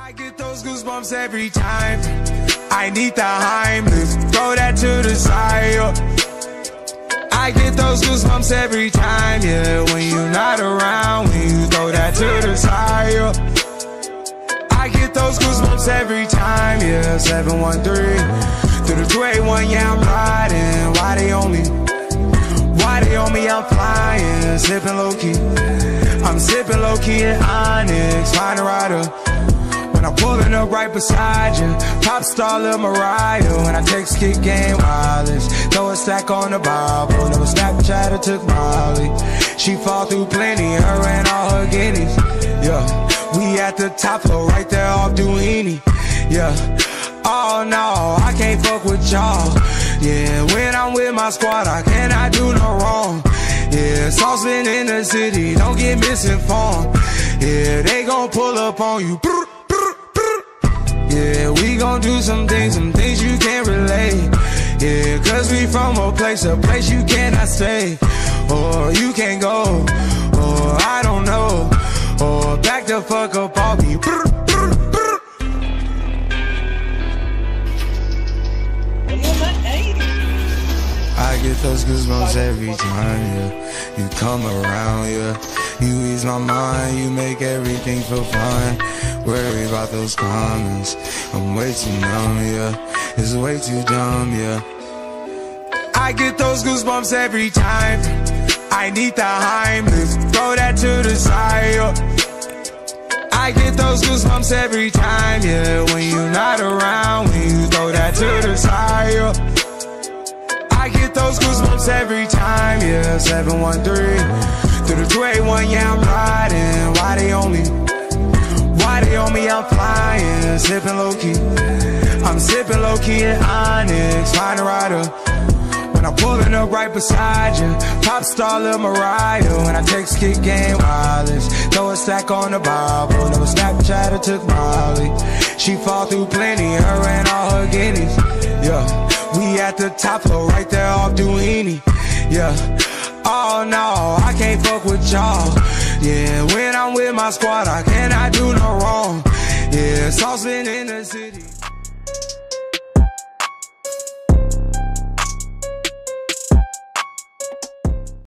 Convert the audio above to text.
I get those goosebumps every time. I need the Heimlich, throw that to the side. I get those goosebumps every time, yeah. When you're not around, when you throw that to the side. I get those goosebumps every time, yeah. 713 through the 281, yeah, I'm riding. Why they on me? Why they on me? I'm flying, sipping low key. I'm sipping low key in Onyx, find a rider. When I'm pulling up right beside you, pop star Lil Mariah. When I text kick game wireless, throw a stack on the Bible. Never Snapchat or took Molly. She fall through plenty, her and all her guineas. Yeah, we at the top floor, right there off Duini. Yeah, oh no, I can't fuck with y'all. Yeah, when I'm with my squad, I cannot do no wrong. Yeah, saucepan in the city, don't get misinformed. Yeah, they gon' pull up on you. Yeah, we gon' do some things you can't relate. Yeah, cause we from a place you cannot stay. Or you can't go, or I don't know. Or back the fuck up off me. I get those goosebumps every time, yeah. You come around, yeah. You ease my mind, you make everything feel fine. Worry about those comments, I'm way too numb, yeah. It's way too dumb, yeah. I get those goosebumps every time. I need the Heimlich, throw that to the side. I get those goosebumps every time, yeah. When you're not around, when you throw that to the side. I get those goosebumps every time, yeah. 713 through the 281, yeah, I'm riding. Why they on me? Why they on me? I'm flying, sipping low key. I'm sipping low key in Onyx, find a rider. When I'm pulling up right beside you, pop star Lil Mariah. When I text kick game wireless, throw a stack on the Bible. Never Snapchat or took Molly. She fall through plenty, her and all her guineas. Yeah, we at the top floor, right there off Duini. Yeah, oh no, I can't fuck with y'all. Yeah, when I'm with my squad, I cannot do no wrong. Yeah, saucepan in the city.